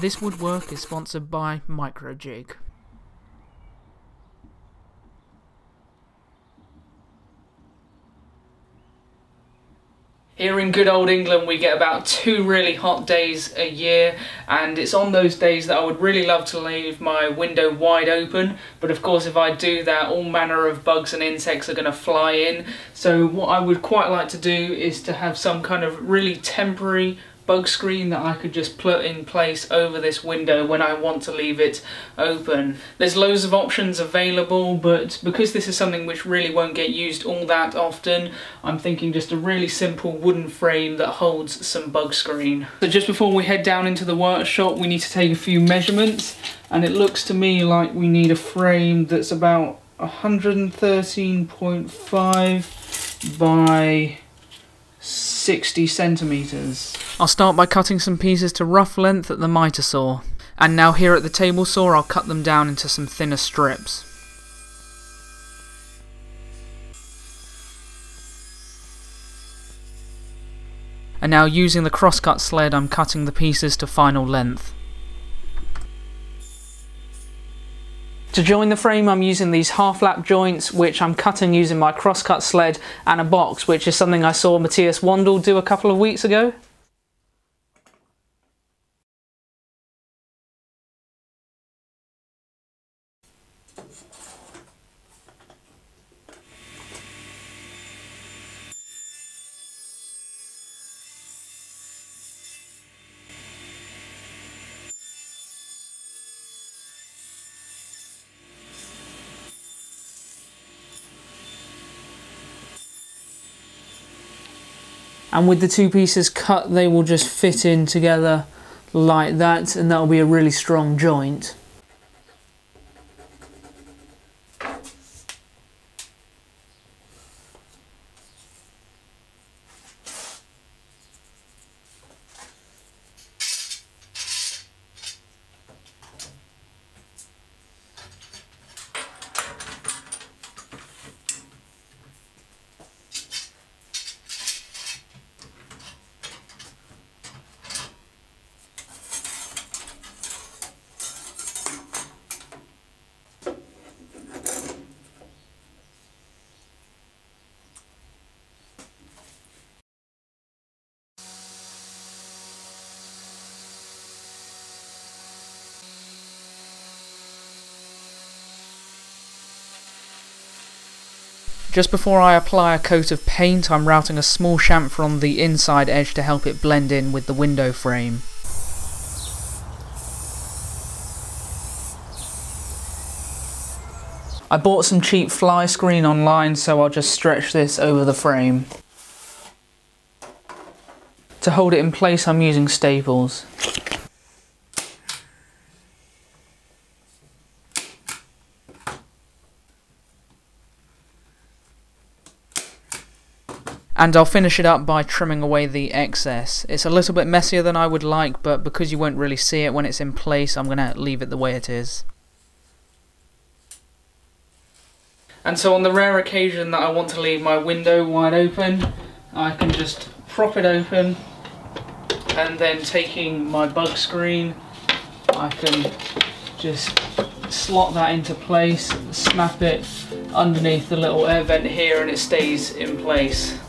This woodwork is sponsored by Microjig. Here in good old England we get about 2 really hot days a year, and it's on those days that I would really love to leave my window wide open, but of course if I do that all manner of bugs and insects are going to fly in. So what I would quite like to do is to have some kind of really temporary bug screen that I could just put in place over this window when I want to leave it open. There's loads of options available, but because this is something which really won't get used all that often, I'm thinking just a really simple wooden frame that holds some bug screen. So just before we head down into the workshop, we need to take a few measurements, and it looks to me like we need a frame that's about 113.5 by 60 centimeters. I'll start by cutting some pieces to rough length at the miter saw, and now here at the table saw I'll cut them down into some thinner strips. And now using the crosscut sled I'm cutting the pieces to final length. To join the frame I'm using these half-lap joints, which I'm cutting using my crosscut sled and a box, which is something I saw Matthias Wandel do a couple of weeks ago. And with the two pieces cut, they will just fit in together like that, and that'll be a really strong joint. Just before I apply a coat of paint, I'm routing a small chamfer on the inside edge to help it blend in with the window frame. I bought some cheap fly screen online, so I'll just stretch this over the frame. To hold it in place I'm using staples. And I'll finish it up by trimming away the excess. It's a little bit messier than I would like, but because you won't really see it when it's in place, I'm going to leave it the way it is. And so on the rare occasion that I want to leave my window wide open, I can just prop it open, and then taking my bug screen, I can just slot that into place, snap it underneath the little air vent here, and it stays in place.